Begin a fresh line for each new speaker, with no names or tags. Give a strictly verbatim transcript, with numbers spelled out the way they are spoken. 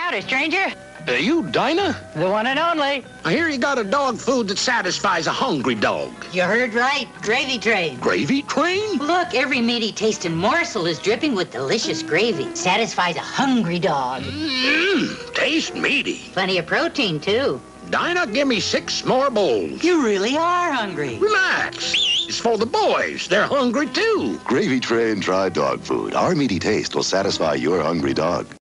Howdy, stranger.
Uh, you Dinah?
The one and only.
I hear you got a dog food that satisfies a hungry dog.
You heard right. Gravy Train.
Gravy Train?
Look, every meaty tasting morsel is dripping with delicious gravy. Satisfies a hungry dog.
Mmm, taste meaty.
Plenty of protein, too.
Dinah, give me six more bowls.
You really are hungry.
Relax. It's for the boys. They're hungry, too.
Gravy Train dry dog food. Our meaty taste will satisfy your hungry dog.